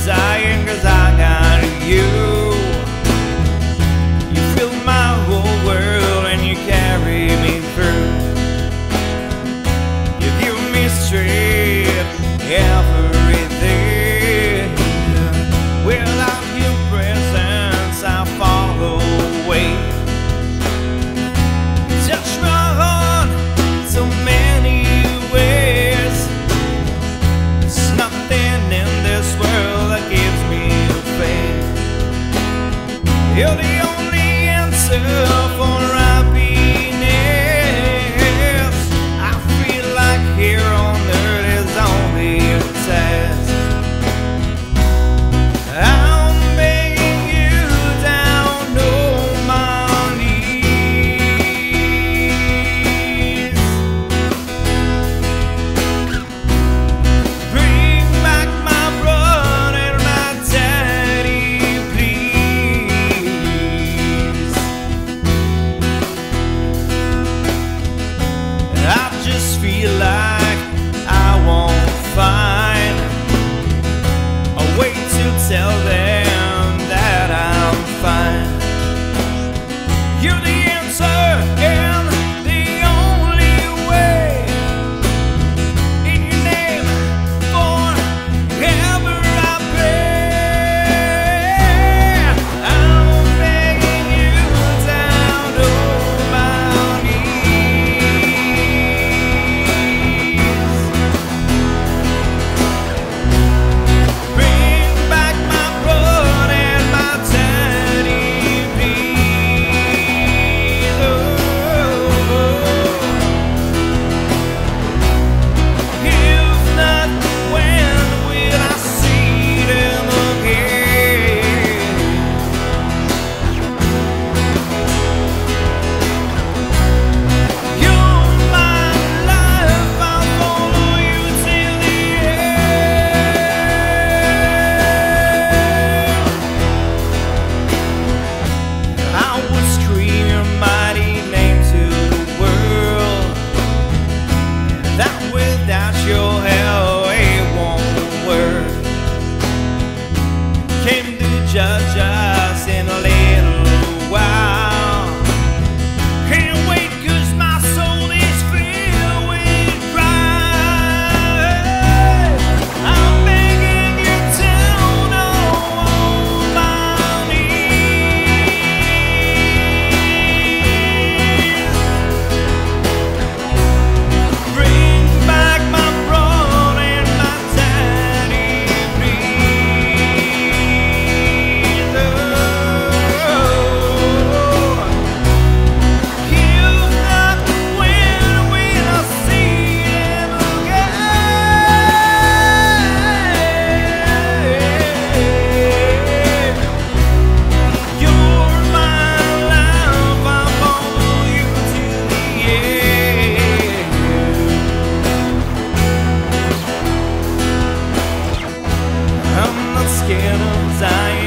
dying 'cause I got you. You fill my whole world and you carry me through. You give me strength, everything. Without your presence I fall away. Touch my heart so many ways. There's nothing in this world that gives me faith. You're the only answer for happiness. I feel like here on earth is only a test. I'm begging you down on my knees. Bring back my brother and my daddy, please. I just feel like I won't find a way to tell them that I'm fine. You're the answer and the only way. In your name forever I pray. I'm begging you down on my knees. Bring back my brother and my daddy, please. Oh, if not, when will I see them again? You're my life, I'll follow you till the end. I would scream your mighty name to the world, that without your help it won't work. Came to judge us in a little while. Can't wait 'cause my soul is filled with pride. I'm begging you down on my knees. Bring back my brother and my daddy, please. Oh, if not, when will I see them again? You're my life, I'll follow you to the end. I'm not scared of dying.